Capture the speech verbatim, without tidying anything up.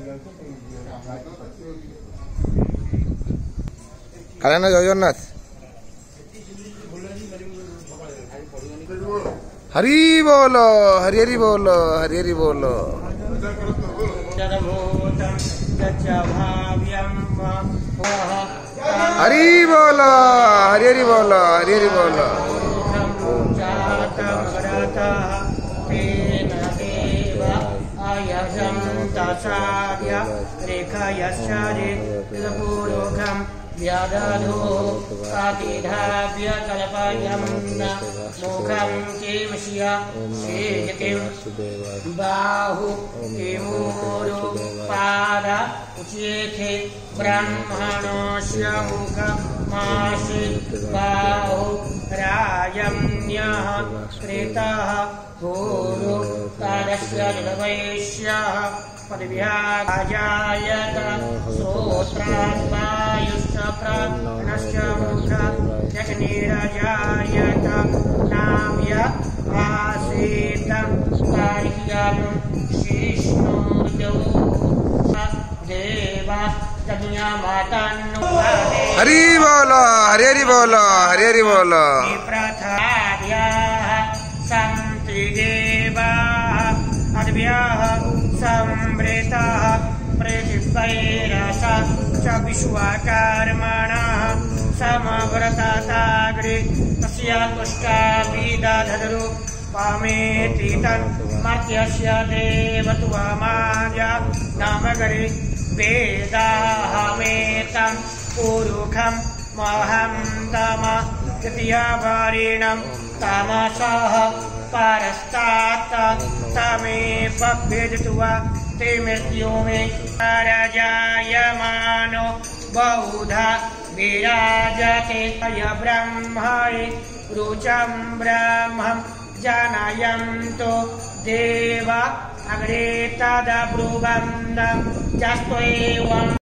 কালে না জগন্নাথ हरी बोलो हरि हरि बोलो हरि हरि बोलो हरि बोलो हरि हरि बोलो हरि हरि बोलो व्याधाधो आतिधाव्य कल्पयं मुखं केमशिया शेजतिं बाहु केमूरु पाद उच्येते ब्रह्मणोस्य मुखमासि बाहु राजन्यः कृतः भूरु तारस्य निर्वैश्यः पदव्याजायत श्रोत्राद्वायुश्च प्राणश्च मुखनिरजायत नाम्य आसीत कार्यं शिष्णुजो देवा कन्यामातन्नु हरि बोलो हरि हरि बोलो हरि हरि बोलो प्रथाद्याः सन्ति देवाः अद्भ्यः संवृतः पृथिवैरसा च विश्वकर्मणः समव्रतताग्रे तस्य तुष्टाभिदधतु पामेति तन्मर्त्यस्य देवत्वमाद्या नामकरे वेदाहमेतं पुरुखं महं तम तृतीयवारिणं तमसः परस्तात् तमे पभ्यजित्वा ते मृत्यु मे राजायमानो बहुधा विराजते तय ब्रह्मणे रुचं ब्रह्मं जनयन्तो देवा अग्रे तदब्रुवन् जस्त्वेवम्